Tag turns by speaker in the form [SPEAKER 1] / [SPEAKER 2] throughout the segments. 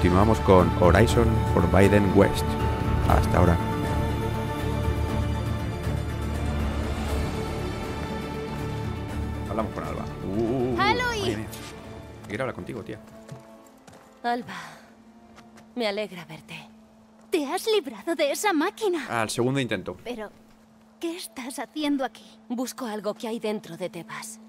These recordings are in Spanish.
[SPEAKER 1] continuamos con Horizon Forbidden West. Hasta ahora. Hablamos con Alba.
[SPEAKER 2] ¡Aloy!
[SPEAKER 1] Madre mía. Quiero hablar contigo, tía.
[SPEAKER 2] Alba, me alegra verte. Te has librado de esa máquina.
[SPEAKER 1] Al segundo intento.
[SPEAKER 2] Pero, ¿qué estás haciendo aquí? Busco algo que hay dentro de Tebas.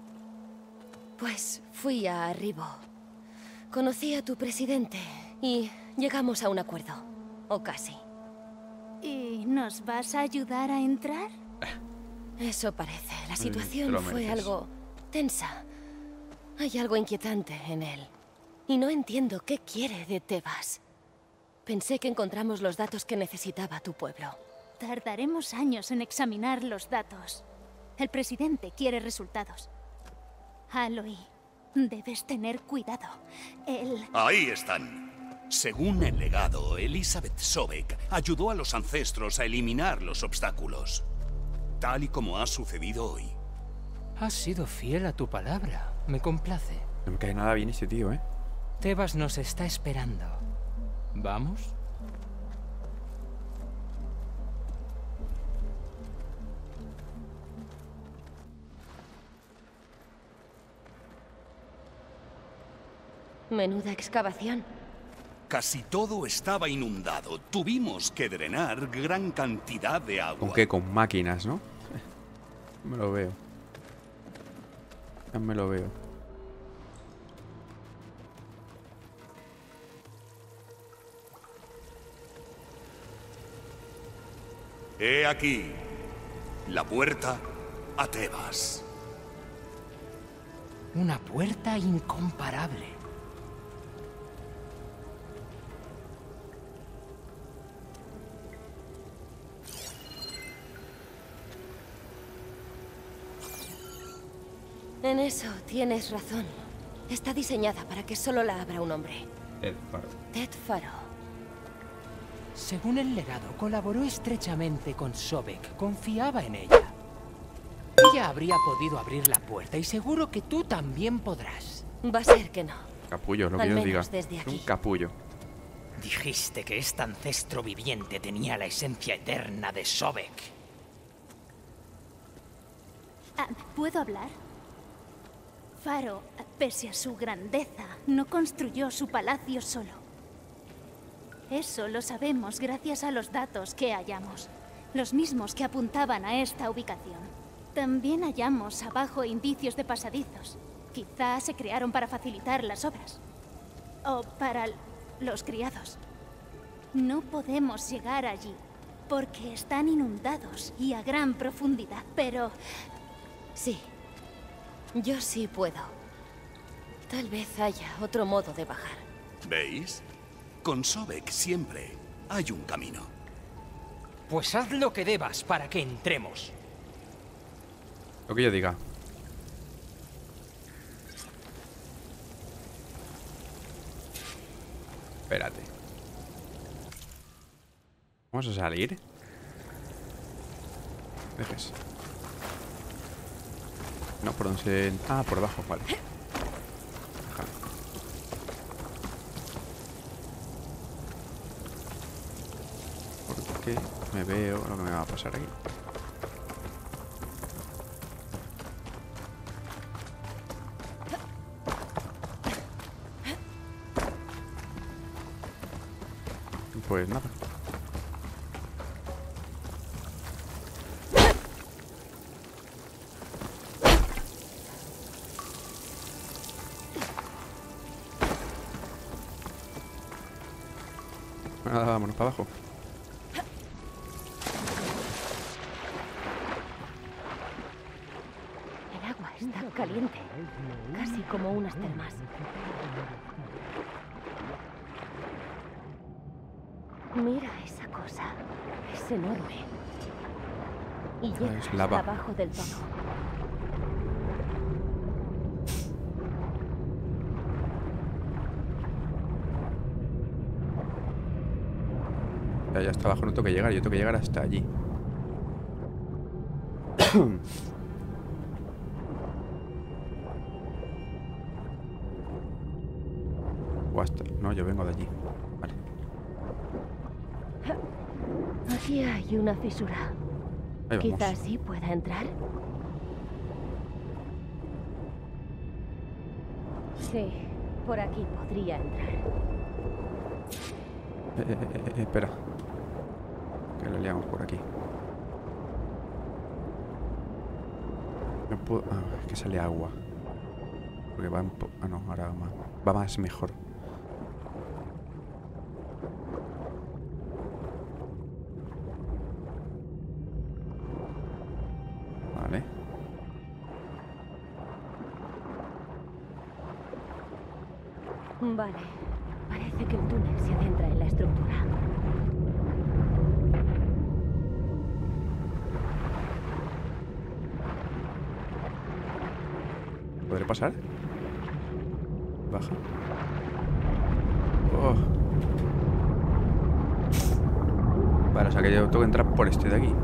[SPEAKER 2] Pues fui a Arribo. Conocí a tu presidente y llegamos a un acuerdo. O casi. ¿Y nos vas a ayudar a entrar? Eso parece. La situación fue algo tensa. Hay algo inquietante en él. Y no entiendo qué quiere de Tebas. Pensé que encontramos los datos que necesitaba tu pueblo. Tardaremos años en examinar los datos. El presidente quiere resultados. Aloy, debes tener cuidado. Él...
[SPEAKER 3] Ahí están. Según el legado, Elizabeth Sobek ayudó a los ancestros a eliminar los obstáculos. Tal y como ha sucedido hoy.
[SPEAKER 4] Has sido fiel a tu palabra. Me complace.
[SPEAKER 1] No me cae nada bien este tío, ¿eh?
[SPEAKER 4] Tebas nos está esperando. ¿Vamos?
[SPEAKER 2] Menuda excavación.
[SPEAKER 3] Casi todo estaba inundado. Tuvimos que drenar gran cantidad de agua.
[SPEAKER 1] ¿Con qué? Con máquinas, ¿no? Me lo veo. Ya me lo veo.
[SPEAKER 3] He aquí la puerta a Tebas.
[SPEAKER 4] Una puerta incomparable.
[SPEAKER 2] En eso tienes razón. Está diseñada para que solo la abra un hombre.
[SPEAKER 1] Ted Faro.
[SPEAKER 2] Ted Faro.
[SPEAKER 4] Según el legado, colaboró estrechamente con Sobek. Confiaba en ella. Ella habría podido abrir la puerta y seguro que tú también podrás.
[SPEAKER 2] Va a ser que no.
[SPEAKER 1] Capullo, lo que
[SPEAKER 2] Al
[SPEAKER 1] yo
[SPEAKER 2] menos
[SPEAKER 1] diga.
[SPEAKER 2] desde
[SPEAKER 1] Es un
[SPEAKER 2] aquí.
[SPEAKER 1] capullo.
[SPEAKER 4] Dijiste que este ancestro viviente tenía la esencia eterna de Sobek.
[SPEAKER 2] ¿Puedo hablar? Faro, pese a su grandeza, no construyó su palacio solo. Eso lo sabemos gracias a los datos que hallamos. Los mismos que apuntaban a esta ubicación. También hallamos abajo indicios de pasadizos. Quizá se crearon para facilitar las obras. O para los criados. No podemos llegar allí porque están inundados y a gran profundidad. Pero... sí. Yo sí puedo. Tal vez haya otro modo de bajar.
[SPEAKER 3] ¿Veis? Con Sobek siempre hay un camino.
[SPEAKER 4] Pues haz lo que debas para que entremos.
[SPEAKER 1] Lo que yo diga. Espérate. Vamos a salir. Dejes. No, por donde se... Ah, por abajo, vale. Déjame. Porque me veo lo que me va a pasar aquí. Pues nada. Nada, vámonos para abajo.
[SPEAKER 2] El agua está caliente, casi como unas termas. Mira esa cosa, es enorme. Y llega
[SPEAKER 1] es
[SPEAKER 2] hasta
[SPEAKER 1] lava.
[SPEAKER 2] abajo del todo.
[SPEAKER 1] Ya hasta abajo no tengo que llegar, yo tengo que llegar hasta allí. llego hasta... No, yo vengo de allí. Vale.
[SPEAKER 5] Aquí hay una fisura.
[SPEAKER 1] Ahí vamos.
[SPEAKER 5] Quizás sí pueda entrar. Sí, por aquí podría entrar.
[SPEAKER 1] Espera. Que la liamos por aquí. No puedo... Ah, es que sale agua. Porque va un poco... Ah, no, ahora va más mejor. Vale.
[SPEAKER 5] Vale. Parece que el túnel se adentra en la estructura.
[SPEAKER 1] ¿Podré pasar? Baja. Oh. Vale, o sea que yo tengo que entrar por este de aquí.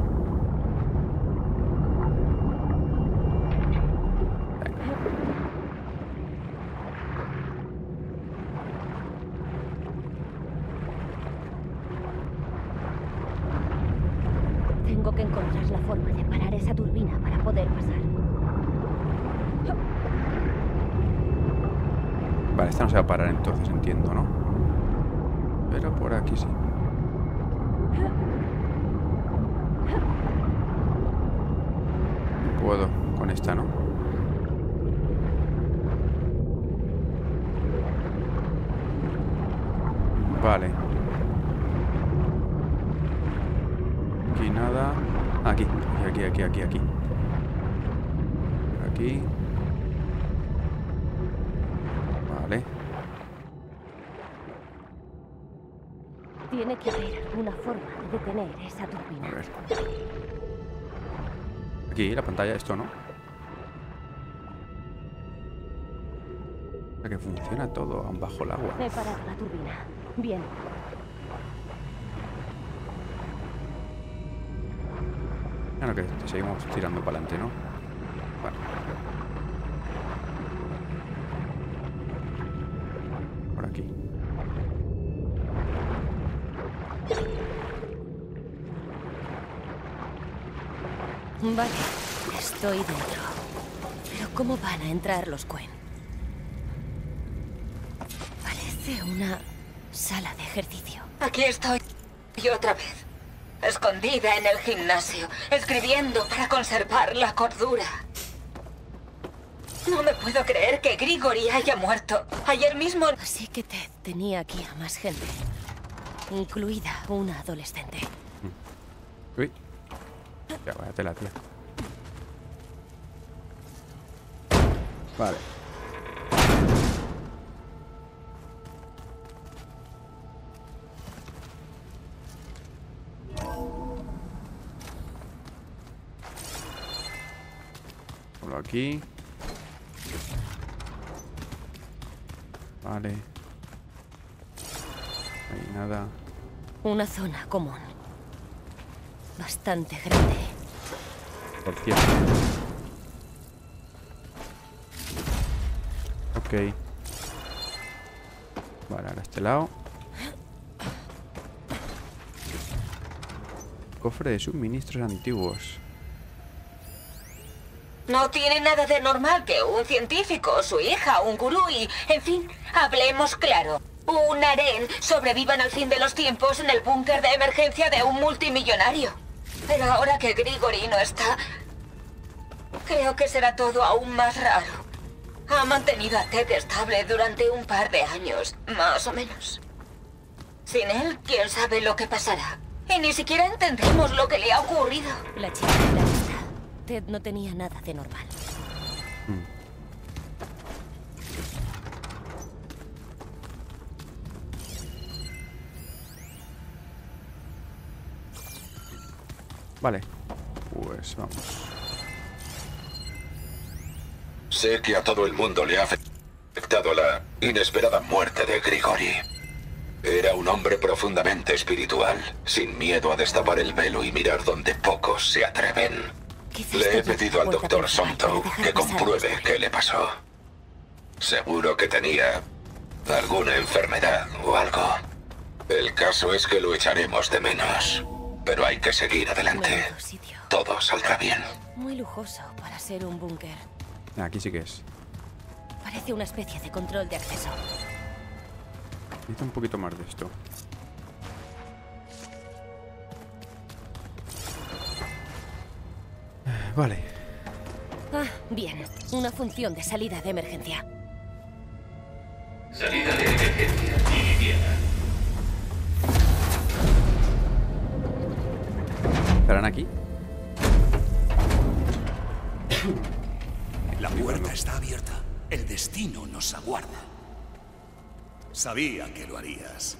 [SPEAKER 5] Tengo que encontrar la forma de parar esa turbina para poder pasar.
[SPEAKER 1] Vale, esta no se va a parar entonces, entiendo, ¿no? Pero por aquí sí. No puedo con esta, ¿no? Vale. Aquí nada. Aquí. Aquí. Por aquí. Vale.
[SPEAKER 5] Tiene que haber alguna forma de detener esa
[SPEAKER 1] A
[SPEAKER 5] turbina.
[SPEAKER 1] ver. Aquí, la pantalla, esto, ¿no? O sea que funciona todo bajo el agua.
[SPEAKER 5] He parado la turbina. Bien.
[SPEAKER 1] Bueno, que seguimos tirando para adelante, ¿no? Vale. Por aquí.
[SPEAKER 5] Vale, estoy dentro. Pero ¿cómo van a entrar los Quen? Parece una sala de ejercicio.
[SPEAKER 6] Aquí estoy. Y otra vez. Escondida en el gimnasio, escribiendo para conservar la cordura. No me puedo creer que Grigori haya muerto. Ayer mismo...
[SPEAKER 5] Así que Ted tenía aquí a más gente. Incluida una adolescente.
[SPEAKER 1] Uy. Ya, vaya tela, tía. Vale. Por aquí. Vale. Ahí nada.
[SPEAKER 5] Una zona común. Bastante grande.
[SPEAKER 1] Por cierto. Ok. Vale, ahora este lado. Cofre de suministros antiguos.
[SPEAKER 6] No tiene nada de normal que un científico, su hija, un gurú y... En fin, hablemos claro. Un harén sobrevivan al fin de los tiempos en el búnker de emergencia de un multimillonario. Pero ahora que Grigori no está... Creo que será todo aún más raro. Ha mantenido a Ted estable durante un par de años, más o menos. Sin él, quién sabe lo que pasará. Y ni siquiera entendemos lo que le ha ocurrido.
[SPEAKER 5] La chica de la lista. Ted no tenía nada de normal.
[SPEAKER 1] Vale. Pues vamos.
[SPEAKER 7] Sé que a todo el mundo le ha afectado la inesperada muerte de Grigori. Era un hombre profundamente espiritual, sin miedo a destapar el velo y mirar donde pocos se atreven.
[SPEAKER 5] Quizás
[SPEAKER 7] Le he
[SPEAKER 5] Ted
[SPEAKER 7] pedido al
[SPEAKER 5] pueda
[SPEAKER 7] Dr.
[SPEAKER 5] pensar
[SPEAKER 7] Somto
[SPEAKER 5] para dejar
[SPEAKER 7] que
[SPEAKER 5] pasar
[SPEAKER 7] compruebe
[SPEAKER 5] esto.
[SPEAKER 7] qué le pasó. Seguro que tenía alguna enfermedad o algo. El caso es que lo echaremos de menos. Pero hay que seguir adelante.
[SPEAKER 5] Menudo sitio.
[SPEAKER 7] Todo saldrá bien.
[SPEAKER 5] Muy lujoso para ser un búnker.
[SPEAKER 1] Aquí sí que es.
[SPEAKER 5] Parece una especie de control de acceso.
[SPEAKER 1] Necesito un poquito más de esto. Vale.
[SPEAKER 5] Ah, bien. Una función de salida de emergencia.
[SPEAKER 8] Salida de emergencia iniciada.
[SPEAKER 1] ¿Estarán aquí?
[SPEAKER 3] La puerta está abierta. El destino nos aguarda. Sabía que lo harías.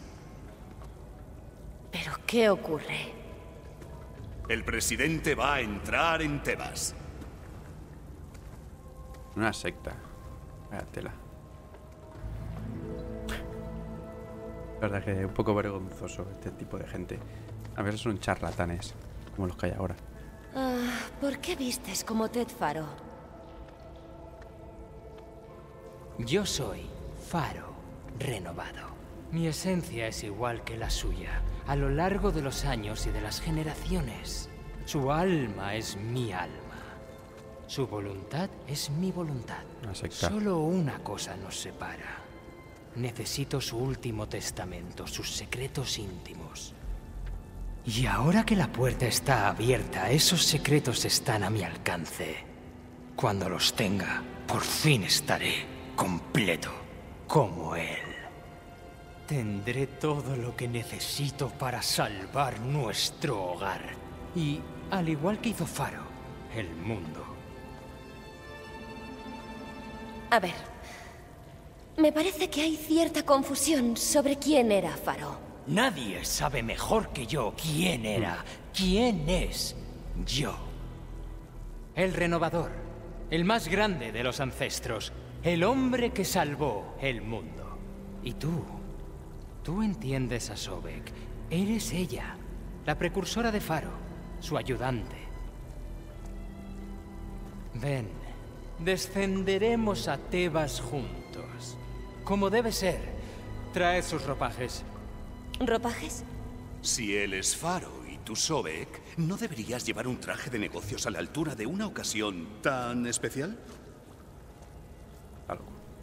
[SPEAKER 5] ¿Pero qué ocurre?
[SPEAKER 3] El presidente va a entrar en Tebas.
[SPEAKER 1] Una secta. Vaya tela. La verdad que es un poco vergonzoso este tipo de gente. A veces son charlatanes, como los que hay ahora.
[SPEAKER 5] Ah, ¿por qué vistes como Ted Faro?
[SPEAKER 4] Yo soy Faro renovado. Mi esencia es igual que la suya, a lo largo de los años y de las generaciones. Su alma es mi alma. Su voluntad es mi voluntad.
[SPEAKER 1] Una secta.
[SPEAKER 4] Solo una cosa nos separa. Necesito su último testamento, sus secretos íntimos. Y ahora que la puerta está abierta, esos secretos están a mi alcance. Cuando los tenga, por fin estaré completo, como él. Tendré todo lo que necesito para salvar nuestro hogar. Y, al igual que hizo Faro, el mundo.
[SPEAKER 5] A ver. Me parece que hay cierta confusión sobre quién era Faro.
[SPEAKER 4] Nadie sabe mejor que yo quién era, quién es yo. El renovador, el más grande de los ancestros, el hombre que salvó el mundo. Y tú entiendes a Sobek. Eres ella, la precursora de Faro, su ayudante. Ven, descenderemos a Tebas juntos. Como debe ser. Traed sus ropajes.
[SPEAKER 5] ¿Ropajes?
[SPEAKER 3] Si él es Faro y tú Sobek, ¿no deberías llevar un traje de negocios a la altura de una ocasión tan especial?
[SPEAKER 1] Algo.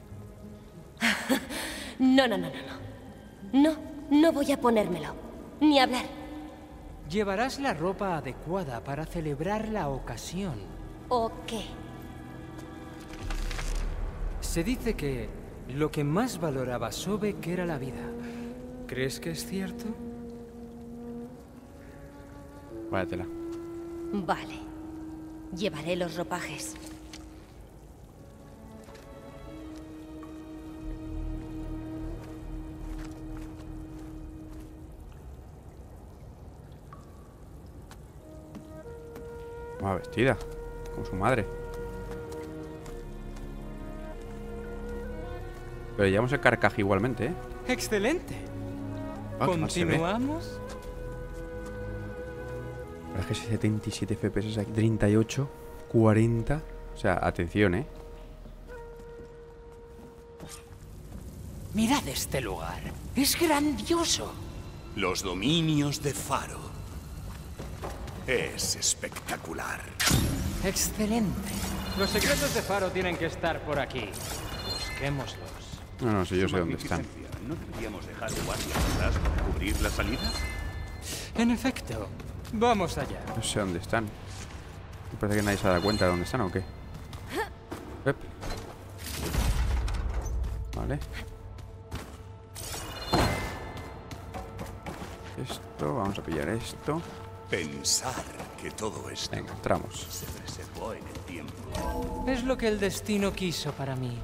[SPEAKER 5] No voy a ponérmelo. Ni hablar.
[SPEAKER 4] Llevarás la ropa adecuada para celebrar la ocasión.
[SPEAKER 5] ¿O qué?
[SPEAKER 4] Se dice que lo que más valoraba Sobek era la vida. ¿Crees que es cierto?
[SPEAKER 1] Váyatela.
[SPEAKER 5] Vale. Llevaré los ropajes.
[SPEAKER 1] Va vestida, como su madre. Pero llevamos el carcaje igualmente, ¿eh?
[SPEAKER 4] ¡Excelente!
[SPEAKER 1] Ah, qué mal se ve.
[SPEAKER 4] ¿Continuamos?
[SPEAKER 1] La verdad es que 77 FPS aquí, 38, 40. O sea, atención, ¿eh?
[SPEAKER 4] Mirad este lugar. Es grandioso.
[SPEAKER 3] Los dominios de Faro. Es espectacular.
[SPEAKER 4] Excelente. Los secretos de Faro tienen que estar por aquí. Busquémoslos.
[SPEAKER 1] No, sí, yo
[SPEAKER 3] Su
[SPEAKER 1] sé dónde están.
[SPEAKER 3] magnificencia, ¿no deberíamos dejar guardias atrás para cubrir la salida?
[SPEAKER 4] En efecto. Vamos allá.
[SPEAKER 1] No sé dónde están. Me parece que nadie se ha dado cuenta de dónde están o qué. Ep. Vale. Esto, vamos a pillar esto.
[SPEAKER 3] Pensar que todo esto
[SPEAKER 1] Venga, entramos.
[SPEAKER 3] se preservó en el tiempo.
[SPEAKER 4] Es lo que el destino quiso para mí.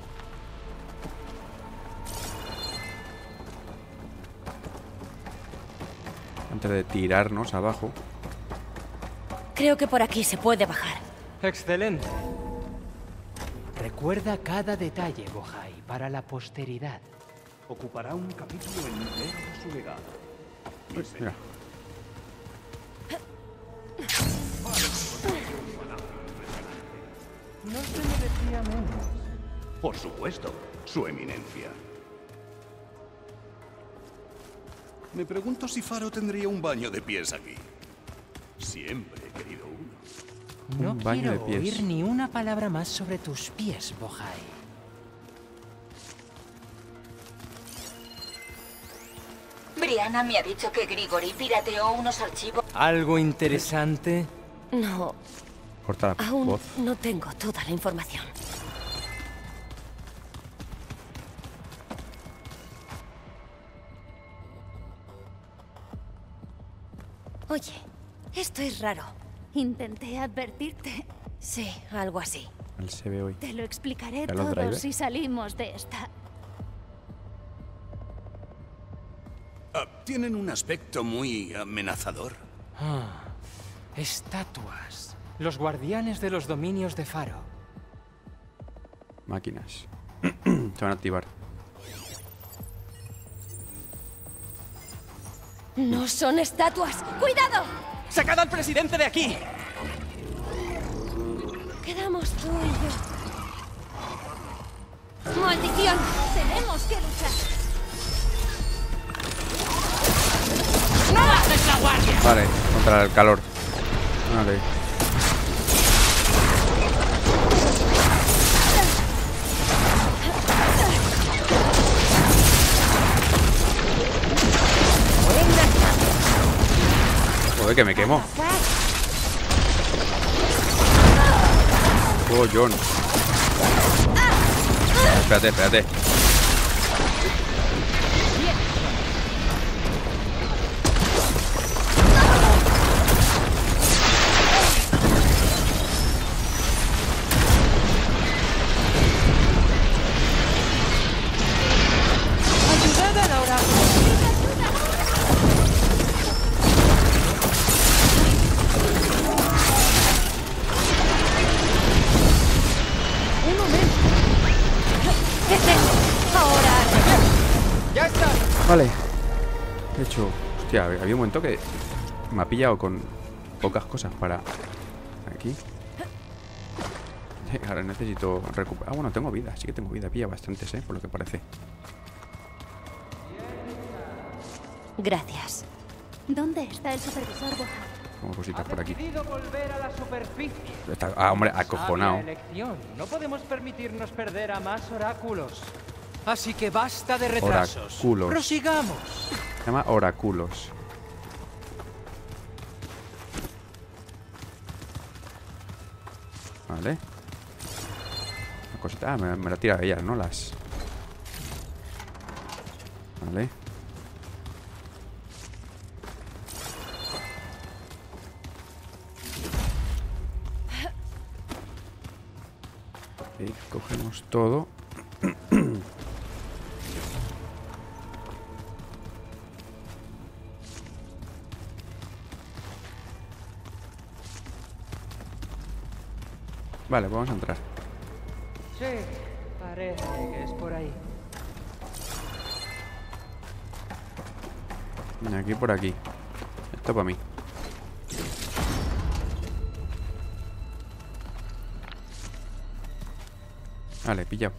[SPEAKER 1] Antes de tirarnos abajo.
[SPEAKER 5] Creo que por aquí se puede bajar.
[SPEAKER 4] Excelente. Recuerda cada detalle, Bohai, para la posteridad.
[SPEAKER 3] Ocupará un capítulo entero de su legado.
[SPEAKER 1] Mira.
[SPEAKER 4] No se merecía menos.
[SPEAKER 3] Por supuesto, su eminencia. Me pregunto si Faro tendría un baño de pies aquí. Siempre he querido uno.
[SPEAKER 4] No
[SPEAKER 1] Un baño de
[SPEAKER 4] quiero
[SPEAKER 1] pies.
[SPEAKER 4] oír ni una palabra más sobre tus pies, Bohai.
[SPEAKER 6] Brianna me ha dicho que Grigori pirateó unos archivos.
[SPEAKER 4] ¿Algo interesante?
[SPEAKER 5] No,
[SPEAKER 1] Corta la
[SPEAKER 5] aún
[SPEAKER 1] voz.
[SPEAKER 5] no tengo toda la información. Oye, esto es raro.
[SPEAKER 2] Intenté advertirte.
[SPEAKER 5] Sí, algo así.
[SPEAKER 1] Él se ve hoy.
[SPEAKER 2] Te lo explicaré
[SPEAKER 1] ¿Ya los
[SPEAKER 2] todo
[SPEAKER 1] drivers?
[SPEAKER 2] si salimos de esta.
[SPEAKER 3] Tienen un aspecto muy amenazador.
[SPEAKER 4] Estatuas. Los guardianes de los dominios de Faro.
[SPEAKER 1] Máquinas. Se van a activar.
[SPEAKER 5] No son estatuas. ¡Cuidado!
[SPEAKER 4] ¡Sacad al presidente de aquí!
[SPEAKER 5] Quedamos tú y yo. ¡Maldición!
[SPEAKER 2] Tenemos que luchar.
[SPEAKER 4] ¡No bajes la guardia!
[SPEAKER 1] Vale, contra el calor. Vale. Joder, que me quemo. Oh, John. Espérate, espérate.
[SPEAKER 4] ¡Ayudad a Laura!
[SPEAKER 5] Un momento. Ahora.
[SPEAKER 4] ¡Ya está!
[SPEAKER 1] Vale. De hecho, hostia, había un momento que me ha pillado con pocas cosas para... Aquí. Ahora necesito recuperar... Ah, bueno, tengo vida. Sí que tengo vida. Pilla bastantes, por lo que parece.
[SPEAKER 5] Gracias.
[SPEAKER 2] ¿Dónde está el supervisor Bohai?
[SPEAKER 1] Como cositas por aquí.
[SPEAKER 4] decidido volver a la superficie.
[SPEAKER 1] Está, hombre, acojonado.
[SPEAKER 4] Sabia elección. No podemos permitirnos perder a más oráculos. Así que basta de retrasos.
[SPEAKER 1] Oráculos.
[SPEAKER 4] Prosigamos.
[SPEAKER 1] Se llama Oráculos. Vale. Una cosita. Ah, me la tira ella, ¿no? Las... Vale. Ok, cogemos todo. Vale, pues vamos a entrar.
[SPEAKER 4] Sí, parece que es por ahí.
[SPEAKER 1] Aquí por aquí. Esto para mí. Vale, pillado.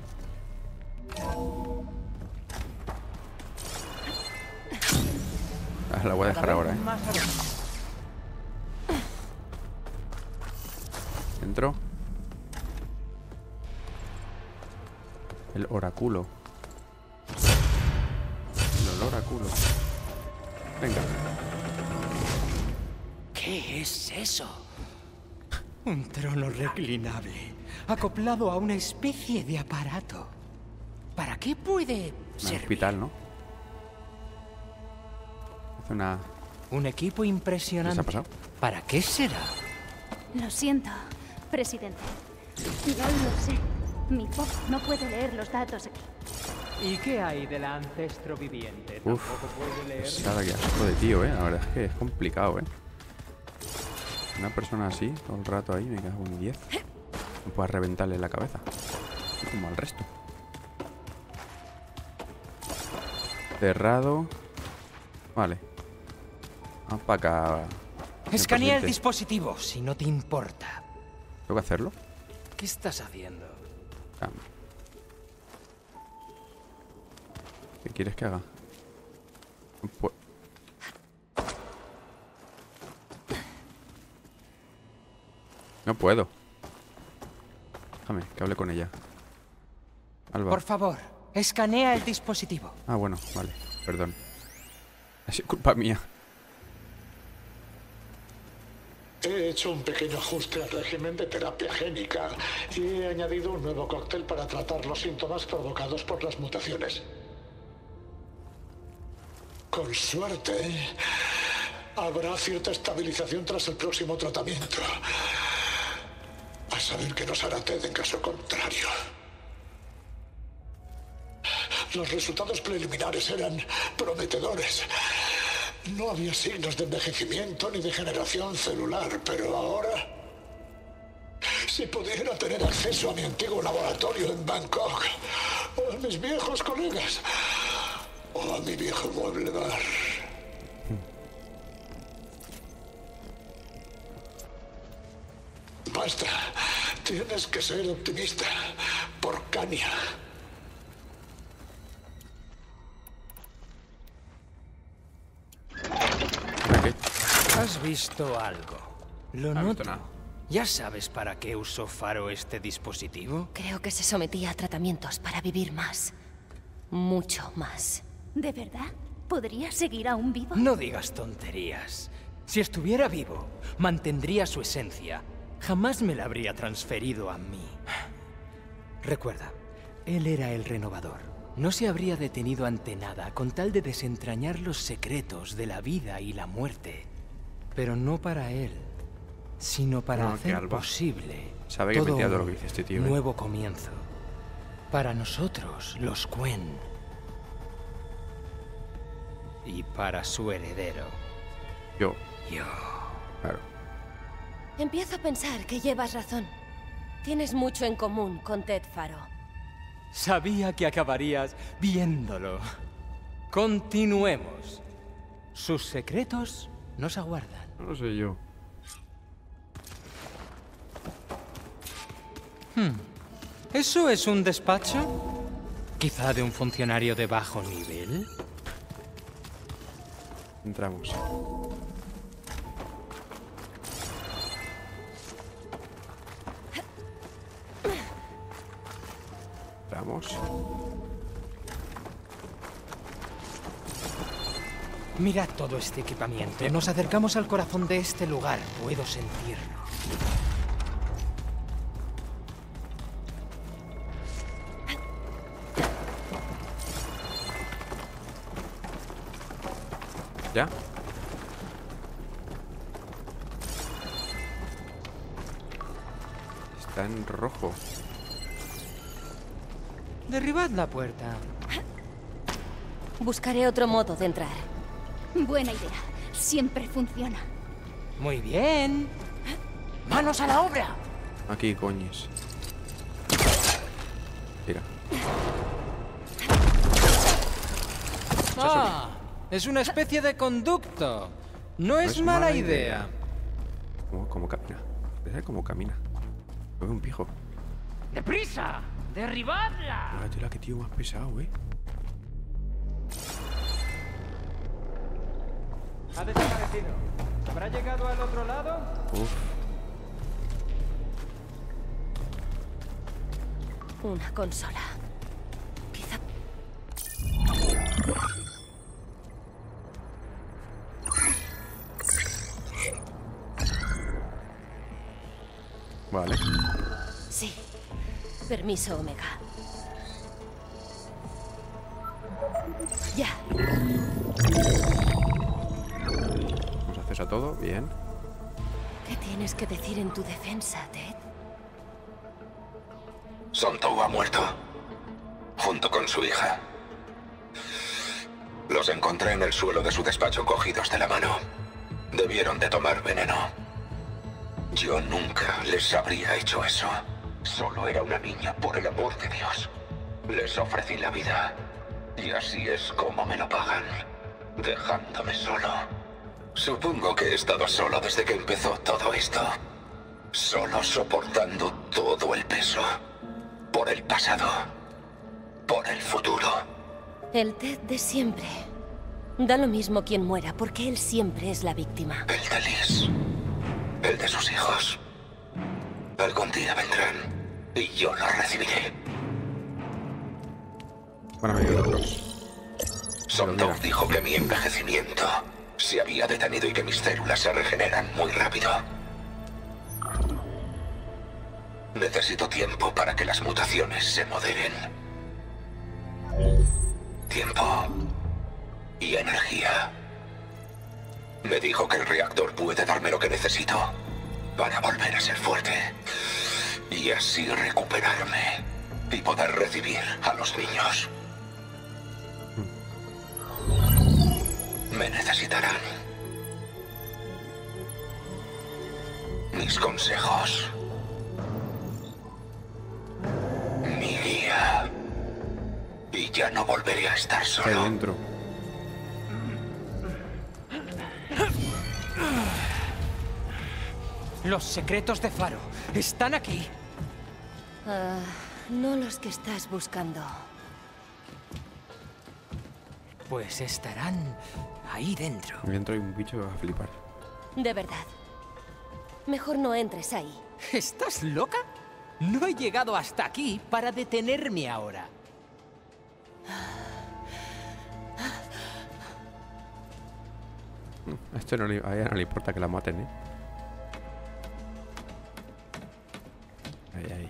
[SPEAKER 1] Ah, la voy a dejar ahora,
[SPEAKER 4] Más a ver.
[SPEAKER 1] Entro. El oráculo. El oráculo. Venga.
[SPEAKER 4] ¿Qué es eso? Un trono reclinable, acoplado a una especie de aparato. ¿Para qué puede
[SPEAKER 1] Un
[SPEAKER 4] servir?
[SPEAKER 1] hospital, ¿no? Hace una...
[SPEAKER 4] Un equipo
[SPEAKER 1] ¿Qué
[SPEAKER 4] impresionante.
[SPEAKER 1] les ha pasado?
[SPEAKER 4] ¿Para qué será?
[SPEAKER 2] Lo siento, presidente. No lo sé. Mi foco no puede leer los datos aquí.
[SPEAKER 4] ¿Y qué hay del ancestro viviente?
[SPEAKER 1] Uf,
[SPEAKER 4] ¿Tampoco puede leer?
[SPEAKER 1] pesada, que asco de tío, La verdad es que es complicado, Una persona así, todo el rato ahí, me cago en 10. No puedas reventarle la cabeza. Así como al resto. Cerrado. Vale. Vamos para acá. señor
[SPEAKER 4] Escanea el
[SPEAKER 1] presidente.
[SPEAKER 4] dispositivo, si no te importa.
[SPEAKER 1] ¿Tengo que hacerlo?
[SPEAKER 4] ¿Qué estás haciendo?
[SPEAKER 1] Ah. ¿Qué quieres que haga? Pues... No puedo. Déjame, que hable con ella. Alba.
[SPEAKER 4] Por favor, escanea el dispositivo.
[SPEAKER 1] Ah, bueno, vale. Perdón. Ha sido culpa mía.
[SPEAKER 9] He hecho un pequeño ajuste al régimen de terapia génica y he añadido un nuevo cóctel para tratar los síntomas provocados por las mutaciones. Con suerte, habrá cierta estabilización tras el próximo tratamiento. A saber qué nos hará Ted en caso contrario. Los resultados preliminares eran prometedores. No había signos de envejecimiento ni degeneración celular, pero ahora... Si pudiera tener acceso a mi antiguo laboratorio en Bangkok, o a mis viejos colegas, o a mi viejo mueble bar. Basta. Tienes que ser optimista. Por Kania.
[SPEAKER 1] ¿Qué?
[SPEAKER 4] ¿Has visto algo? Lo
[SPEAKER 1] No he
[SPEAKER 4] noto.
[SPEAKER 1] visto nada.
[SPEAKER 4] ¿Ya sabes para qué usó Faro este dispositivo?
[SPEAKER 5] Creo que se sometía a tratamientos para vivir más. Mucho más.
[SPEAKER 2] ¿De verdad? ¿Podría seguir aún vivo?
[SPEAKER 4] No digas tonterías. Si estuviera vivo, mantendría su esencia. Jamás me la habría transferido a mí. Recuerda, él era el renovador. No se habría detenido ante nada con tal de desentrañar los secretos de la vida y la muerte. Pero no para él, sino para
[SPEAKER 1] No, que
[SPEAKER 4] hacer
[SPEAKER 1] Alba
[SPEAKER 4] posible
[SPEAKER 1] sabe que
[SPEAKER 4] todo
[SPEAKER 1] metía todo lo
[SPEAKER 4] un
[SPEAKER 1] que dice este tío, ¿eh?
[SPEAKER 4] nuevo comienzo. Para nosotros, los Quen. Y para su heredero,
[SPEAKER 1] Yo,
[SPEAKER 4] yo.
[SPEAKER 1] claro.
[SPEAKER 5] Empiezo a pensar que llevas razón. Tienes mucho en común con Ted Faro.
[SPEAKER 4] Sabía que acabarías viéndolo. Continuemos. Sus secretos nos aguardan.
[SPEAKER 1] No lo sé yo.
[SPEAKER 4] ¿Eso es un despacho? ¿Quizá de un funcionario de bajo nivel?
[SPEAKER 1] Entramos. Entramos.
[SPEAKER 4] Mirad todo este equipamiento. Nos acercamos al corazón de este lugar. Puedo sentirlo.
[SPEAKER 1] ¿Ya? Está en rojo.
[SPEAKER 4] Derribad la puerta.
[SPEAKER 5] Buscaré otro modo de entrar.
[SPEAKER 2] Buena idea. Siempre funciona.
[SPEAKER 4] Muy bien. ¡Manos a la obra!
[SPEAKER 1] Aquí, coñes. Mira.
[SPEAKER 4] ¡Ah! Es una especie de conducto. No es mala idea.
[SPEAKER 1] ¿Cómo camina? ¿Ves cómo camina? No veo un pijo.
[SPEAKER 4] ¡Deprisa! ¡Derribadla!
[SPEAKER 1] Fíjate que tío más pesado, eh.
[SPEAKER 4] Ha desaparecido. ¿Habrá llegado al otro lado?
[SPEAKER 1] Uf.
[SPEAKER 5] Una consola. Quizá...
[SPEAKER 1] Vale.
[SPEAKER 5] Sí. Permiso, Omega. Ya.
[SPEAKER 1] Nos acceso a todo, bien.
[SPEAKER 5] ¿Qué tienes que decir en tu defensa, Ted?
[SPEAKER 7] Sontou ha muerto, junto con su hija. Los encontré en el suelo de su despacho cogidos de la mano. Debieron de tomar veneno. Yo nunca les habría hecho eso. Solo era una niña, por el amor de Dios. Les ofrecí la vida. Y así es como me lo pagan. Dejándome solo. Supongo que he estado solo desde que empezó todo esto. Solo soportando todo el peso. Por el pasado. Por el futuro.
[SPEAKER 5] El Ted de siempre. Da lo mismo quien muera, porque él siempre es la víctima.
[SPEAKER 7] El de Liz. El de sus hijos. Algún día vendrán y yo los recibiré.
[SPEAKER 1] Bueno, me otros.
[SPEAKER 7] Sondor dijo que mi envejecimiento se había detenido y que mis células se regeneran muy rápido. Necesito tiempo para que las mutaciones se moderen. Tiempo y energía. Me dijo que el reactor puede darme lo que necesito para volver a ser fuerte y así recuperarme y poder recibir a los niños. Me necesitarán. Mis consejos. Mi guía. Y ya no volveré a estar
[SPEAKER 1] Ahí
[SPEAKER 7] solo.
[SPEAKER 1] dentro.
[SPEAKER 4] Los secretos de Faro están aquí.
[SPEAKER 5] No los que estás buscando.
[SPEAKER 4] Pues estarán ahí dentro.
[SPEAKER 1] Ahí dentro hay un bicho que va a flipar.
[SPEAKER 5] De verdad. Mejor no entres ahí.
[SPEAKER 4] ¿Estás loca? No he llegado hasta aquí para detenerme ahora.
[SPEAKER 1] A esto no le, a ella no le importa que la maten, ¿eh? Ahí, ahí.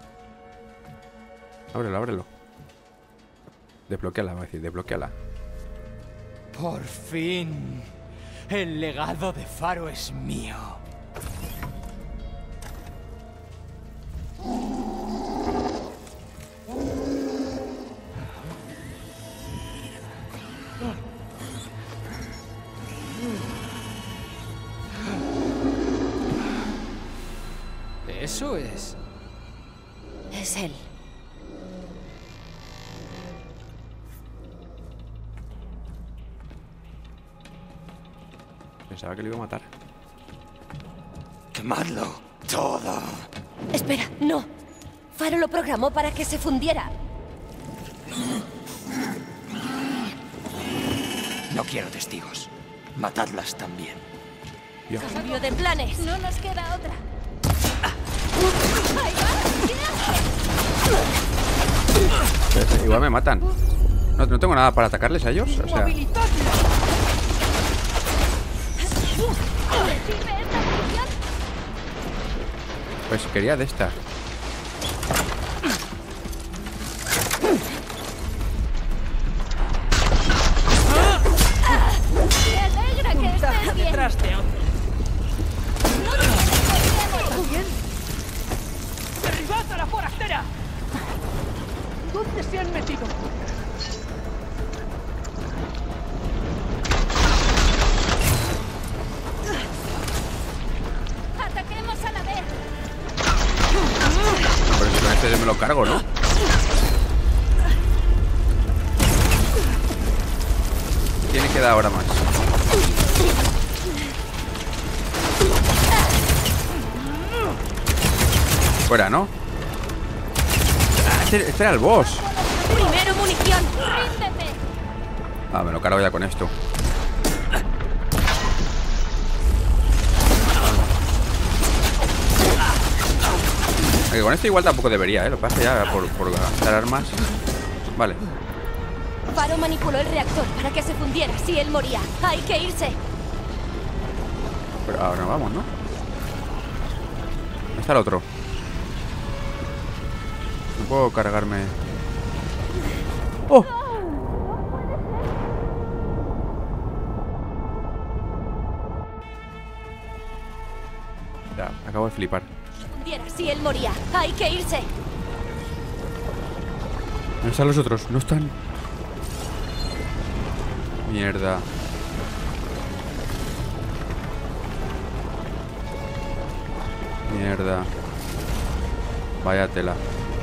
[SPEAKER 1] Ábrelo, ábrelo. Desbloqueala, va a decir, desbloqueala.
[SPEAKER 4] Por fin. El legado de Faro es mío. Eso es.
[SPEAKER 5] Es él.
[SPEAKER 1] Pensaba que lo iba a matar.
[SPEAKER 4] ¡Quemadlo todo!
[SPEAKER 5] Espera, no. Faro lo programó para que se fundiera.
[SPEAKER 4] No quiero testigos. Matadlas también.
[SPEAKER 1] Dios.
[SPEAKER 5] Cambio de planes.
[SPEAKER 2] No nos queda otra.
[SPEAKER 1] Igual me matan. No, no tengo nada para atacarles a ellos. O sea,
[SPEAKER 2] ¿Sirve esta munición?
[SPEAKER 1] pues quería de esta.
[SPEAKER 2] Me alegra que estés bien.
[SPEAKER 4] Detrás de otro. ¡Derribad a la forastera! ¿Dónde se han metido?
[SPEAKER 2] Ataquemos a la vez.
[SPEAKER 1] Pero si con este me lo cargo, ¿no? Tiene que dar ahora más. Fuera, ¿no? Ah, este era el boss.
[SPEAKER 5] Primero munición.
[SPEAKER 2] Ríndete.
[SPEAKER 1] Ah, me lo cargo ya con esto. Que con esto igual tampoco debería, ¿eh? Lo que pasa ya por gastar armas. Vale.
[SPEAKER 5] Faro manipuló el reactor para que se fundiera si él moría. Hay que irse.
[SPEAKER 1] Pero ahora vamos, ¿no? ¿Dónde está el otro? No puedo cargarme. ¡Oh! Ya, acabo de flipar.
[SPEAKER 5] Fundiera si él moría. Hay que irse.
[SPEAKER 1] ¿Dónde están los otros? No están. Mierda. Mierda. Vaya tela.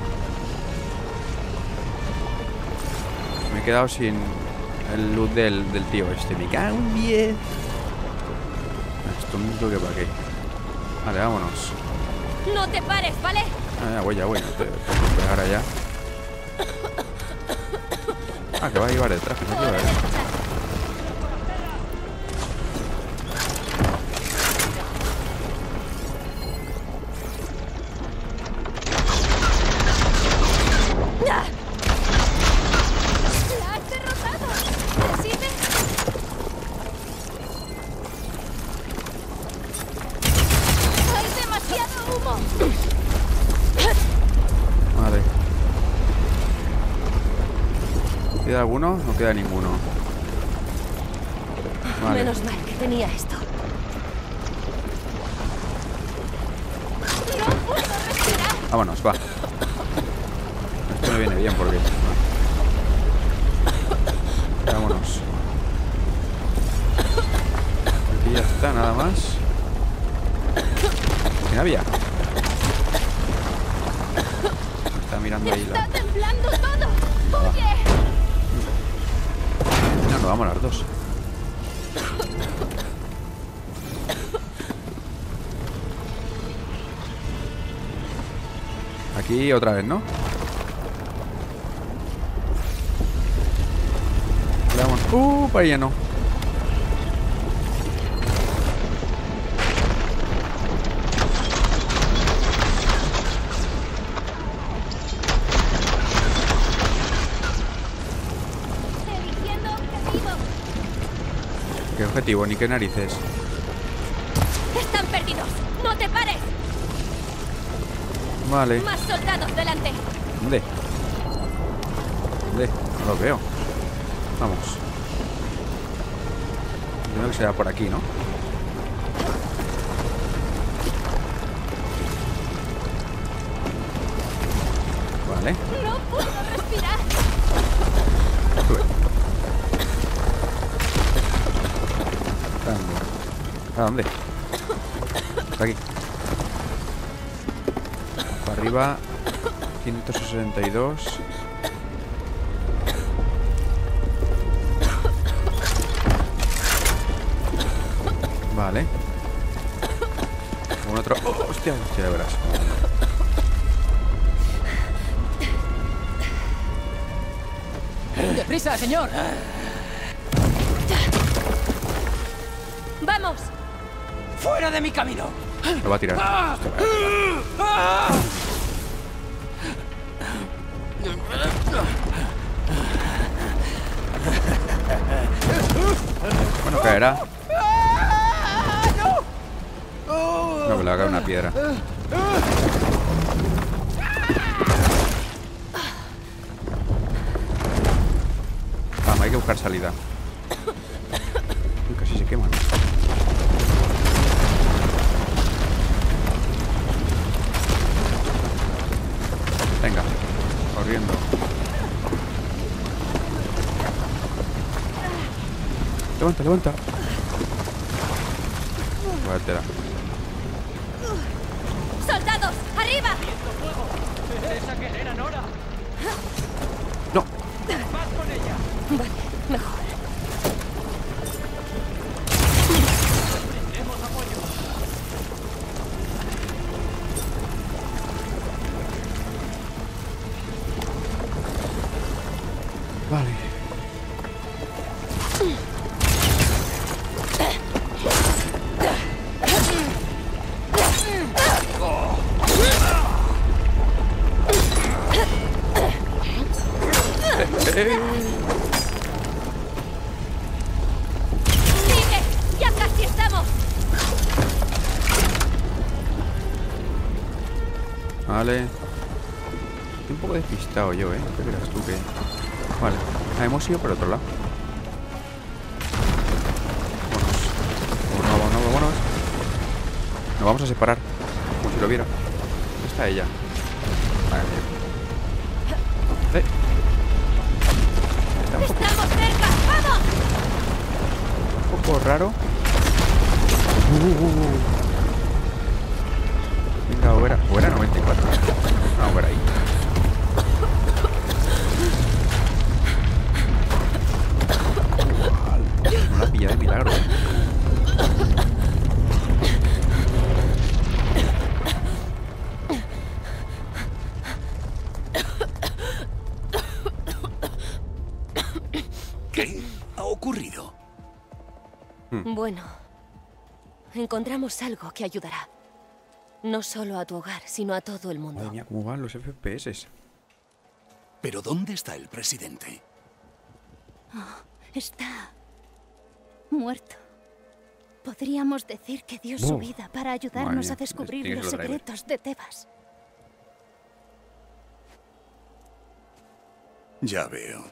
[SPEAKER 1] Me he quedado sin el loot del tío este. Me cago en 10. Esto mucho que para qué. Vale, vámonos.
[SPEAKER 5] No te pares, ¿vale?
[SPEAKER 1] Ah, ya voy, ya voy. No te puedo pegar allá. Ah, que va a llevar detrás. Que no quiero ver. Vale. ¿Queda alguno? No queda ninguno. Vale.
[SPEAKER 5] Menos mal que tenía esto.
[SPEAKER 1] Vámonos, va. Esto me viene bien porque... Vámonos. Aquí ya está, nada más. ¿Quién había? Está mirando ahí la...
[SPEAKER 2] ¡Está temblando todo! ¡Oye!
[SPEAKER 1] No, nos vamos las dos. Aquí otra vez, ¿no? Le damos... para allá no.
[SPEAKER 2] Eligiendo objetivo.
[SPEAKER 1] ¿Qué objetivo? Ni qué narices.
[SPEAKER 5] ¡Están perdidos! ¡No te pares!
[SPEAKER 1] Vale.
[SPEAKER 5] ¡Más soldados delante!
[SPEAKER 1] ¿Dónde? ¿Dónde? No los veo. Vamos. Creo que será por aquí, ¿no? Vale.
[SPEAKER 2] No puedo respirar.
[SPEAKER 1] Sube. ¿A dónde? Por aquí. Para arriba. 562. Vale. Un otro. ¡Oh, hostia! Hostia, ya verás.
[SPEAKER 4] ¡Deprisa, señor!
[SPEAKER 5] ¡Vamos!
[SPEAKER 4] ¡Fuera de mi camino!
[SPEAKER 1] Lo va a tirar. Hostia, bueno, caerá. No, que le va a caer una piedra. Vamos, hay que buscar salida. Casi se queman. Venga, corriendo. Levanta, levanta. Guárdatela.
[SPEAKER 5] ¡Soldados! ¡Arriba!
[SPEAKER 4] ¡Esa guerrera Nora!
[SPEAKER 1] No.
[SPEAKER 4] ¡Vas con ella!
[SPEAKER 5] Vale, mejor.
[SPEAKER 4] ¡Prendemos apoyo!
[SPEAKER 1] Vale.
[SPEAKER 5] ¡Sigue! ¡Ya casi estamos!
[SPEAKER 1] Vale. Estoy un poco despistado yo, ¿eh? ¿Qué creas tú que...? Vale. Ah, hemos ido por otro lado. Vámonos. Vámonos. Nos vamos a separar. Como si lo viera. ¿Dónde está ella? Vale. Está
[SPEAKER 5] ¡Estamos cerca! ¡Vamos!
[SPEAKER 1] un poco raro. Venga, o era 94. No, por ahí. No la pilla de milagro.
[SPEAKER 3] ¿Qué ha ocurrido?
[SPEAKER 5] Bueno, encontramos algo que ayudará. No solo a tu hogar, sino a todo el mundo.
[SPEAKER 1] Madre mía, cómo van los FPS.
[SPEAKER 3] ¿Pero dónde está el presidente?
[SPEAKER 2] Está muerto. Podríamos decir que dio su vida para ayudarnos
[SPEAKER 1] Madre
[SPEAKER 2] a descubrir
[SPEAKER 1] mía,
[SPEAKER 2] los
[SPEAKER 1] este es el driver.
[SPEAKER 2] secretos de Tebas.
[SPEAKER 3] Ya veo.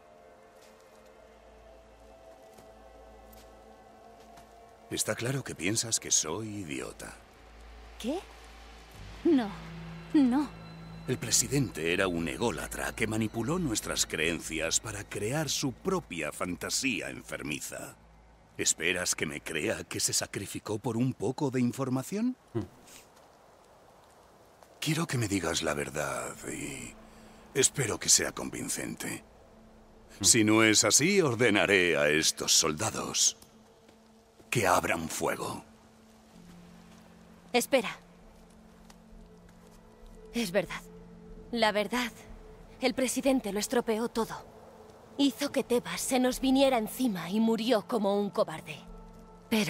[SPEAKER 3] Está claro que piensas que soy idiota.
[SPEAKER 2] ¿Qué? No, no.
[SPEAKER 3] El presidente era un ególatra que manipuló nuestras creencias para crear su propia fantasía enfermiza. ¿Esperas que me crea que se sacrificó por un poco de información? Quiero que me digas la verdad y espero que sea convincente. Si no es así, ordenaré a estos soldados que abran fuego.
[SPEAKER 5] Espera. Es verdad. La verdad. El presidente lo estropeó todo. Hizo que Tebas se nos viniera encima y murió como un cobarde. Pero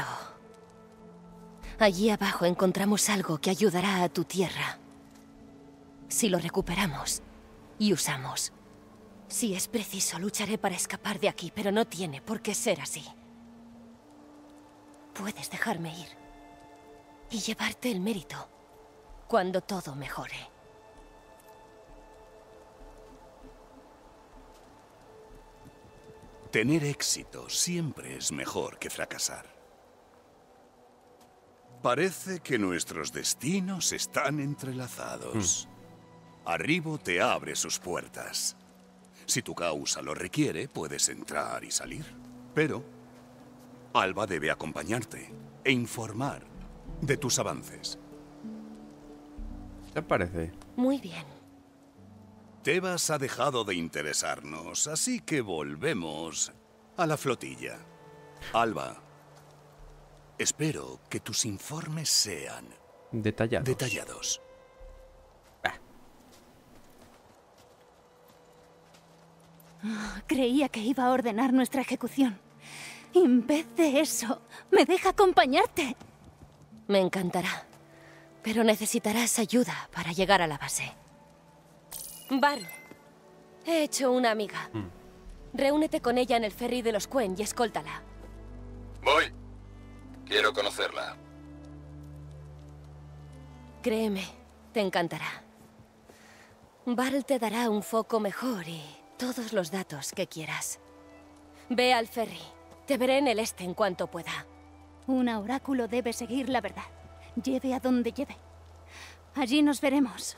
[SPEAKER 5] allí abajo encontramos algo que ayudará a tu tierra. Si lo recuperamos y usamos. Si es preciso, lucharé para escapar de aquí, pero no tiene por qué ser así. Puedes dejarme ir y llevarte el mérito cuando todo mejore.
[SPEAKER 3] Tener éxito siempre es mejor que fracasar. Parece que nuestros destinos están entrelazados. Arribo te abre sus puertas. Si tu causa lo requiere, puedes entrar y salir. Pero Alba debe acompañarte e informar de tus avances.
[SPEAKER 1] ¿Te parece?
[SPEAKER 5] Muy bien.
[SPEAKER 3] Tebas ha dejado de interesarnos, así que volvemos a la flotilla. Alba, espero que tus informes sean
[SPEAKER 1] Detallados.
[SPEAKER 2] Creía que iba a ordenar nuestra ejecución. Y en vez de eso, me deja acompañarte.
[SPEAKER 5] Me encantará. Pero necesitarás ayuda para llegar a la base. Varl, he hecho una amiga. Reúnete con ella en el ferry de los Quen y escóltala.
[SPEAKER 7] Voy. Quiero conocerla.
[SPEAKER 5] Créeme, te encantará. Varl te dará un foco mejor y todos los datos que quieras. Ve al ferry. Te veré en el este en cuanto pueda.
[SPEAKER 2] Un oráculo debe seguir la verdad. Lleve a donde lleve. Allí nos veremos.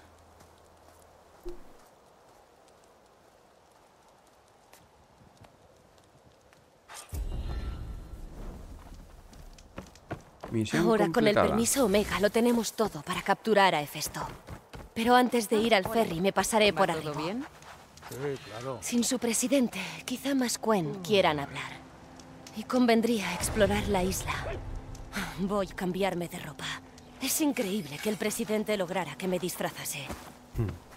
[SPEAKER 1] Misión
[SPEAKER 5] Ahora, con el
[SPEAKER 1] completada.
[SPEAKER 5] permiso Omega, lo tenemos todo para capturar a Hefesto. Pero antes de ir al ferry, me pasaré por arriba.
[SPEAKER 10] ¿Todo bien? Sí, claro.
[SPEAKER 5] Sin su presidente, quizá más Quen quieran hablar. Y convendría explorar la isla. Voy a cambiarme de ropa. Es increíble que el presidente lograra que me disfrazase.